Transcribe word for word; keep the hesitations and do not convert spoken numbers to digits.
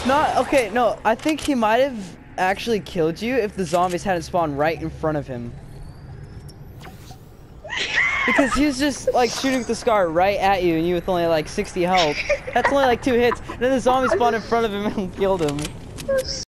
Not okay. No, I think he might have actually killed you if the zombies hadn't spawned right in front of him. Because he was just like shooting the scar right at you, and you with only like sixty health. That's only like two hits. And then the zombie spawned in front of him and killed him.